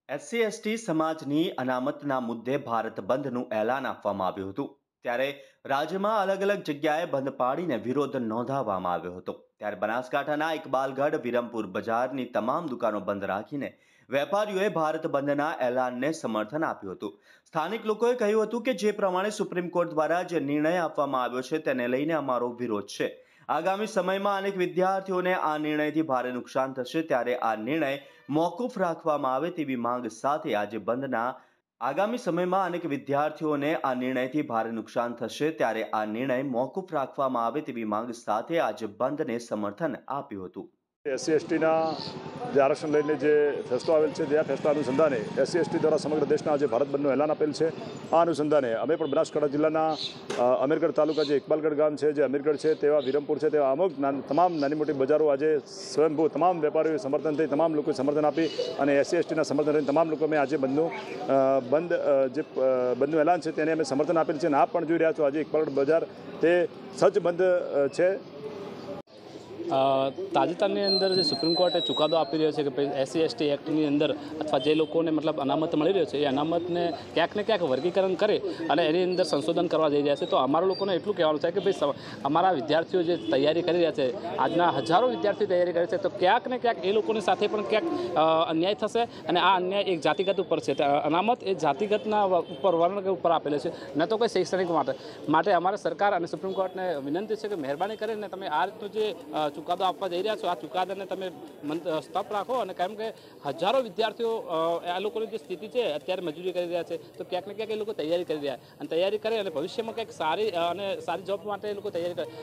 SC/ST સમાજની અનામતના મુદ્દે ભારત બંધનું એલાન આપવામાં આવ્યું હતું. ત્યારે રાજ્યમાં અલગ અલગ જગ્યાએ બંધ પાડીને વિરોધ નોંધાવવામાં આવ્યો હતો. ત્યારે બનાસકાંઠાના ઇકબાલગઢ વિરમપુર બજારની તમામ દુકાનો બંધ રાખીને વેપારીઓએ ભારત બંધના એલાનને સમર્થન આપ્યું હતું. સ્થાનિક લોકોએ કહ્યું હતું કે જે પ્રમાણે સુપ્રીમ કોર્ટ દ્વારા જે નિર્ણય આપવામાં આવ્યો છે તેને લઈને અમારો વિરોધ છે. આગામી સમયમાં અનેક વિદ્યાર્થીઓને આ નિર્ણયથી ભારે નુકસાન થશે, ત્યારે આ નિર્ણય મોકૂફ રાખવામાં આવે તેવી માંગ સાથે આજે બંધના આગામી સમયમાં અનેક વિદ્યાર્થીઓને આ નિર્ણયથી ભારે નુકસાન થશે, ત્યારે આ નિર્ણય મોકૂફ રાખવામાં આવે તેવી માંગ સાથે આજે બંધને સમર્થન આપ્યું હતું. SC/STના જે આરક્ષણ લઈને જે ફેસલો આવેલ છે તે ફેસલા અનુસંધાને SC/ST દ્વારા સમગ્ર દેશના આજે ભારત બંધનું એલાન આપેલ છે. આ અનુસંધાને અમે પણ બનાસકાંઠા જિલ્લાના અમીરગઢ તાલુકા જે ઇકબાલગઢ ગામ છે, જે અમીરગઢ છે, તેવા વિરમપુર છે, તેવા અમુક તમામ નાની મોટી બજારો આજે સ્વયંભૂ તમામ વેપારીઓએ સમર્થન થઈ, તમામ લોકોએ સમર્થન આપી અને SC/STના સમર્થન લઈને તમામ લોકો અમે આજે બંધનું એલાન છે તેને અમે સમર્થન આપેલ છે. અને આપ પણ જોઈ રહ્યા છો આજે ઇકબાલગઢ બજાર તે સજ્જ બંધ છે. તાજેતરની અંદર જે સુપ્રીમ કોર્ટે ચુકાદો આપી રહ્યો છે કે ભાઈ SC/ST એક્ટની અંદર અથવા જે લોકોને મતલબ અનામત મળી રહ્યો છે એ અનામતને ક્યાંક ને ક્યાંક વર્ગીકરણ કરે અને એની અંદર સંશોધન કરવા જઈ રહ્યા છે. તો અમારા લોકોને એટલું કહેવાનું છે કે ભાઈ અમારા વિદ્યાર્થીઓ જે તૈયારી કરી રહ્યા છે, આજના હજારો વિદ્યાર્થીઓ તૈયારી કરે છે, તો ક્યાંક ને ક્યાંક એ લોકોની સાથે પણ ક્યાંક અન્યાય થશે અને આ અન્યાય એક જાતિગત ઉપર છે. અનામત એ જાતિગતના ઉપર વર્ણ ઉપર આપેલો છે, ન તો કોઈ શૈક્ષણિક માટે અમારે સરકાર અને સુપ્રીમ કોર્ટને વિનંતી છે કે મહેરબાની કરીને તમે આ રીતનું જે ચુકાદો આપવા જઈ રહ્યા છો આ ચુકાદાને તમે સ્ટોપ રાખો. અને કેમ કે હજારો વિદ્યાર્થીઓ આ લોકોની જે સ્થિતિ છે અત્યારે મજૂરી કરી રહ્યા છે, તો ક્યાંક ને ક્યાંક એ લોકો તૈયારી કરી રહ્યા અને તૈયારી કરે અને ભવિષ્યમાં કંઈક સારી જોબ માટે એ લોકો તૈયારી કરે.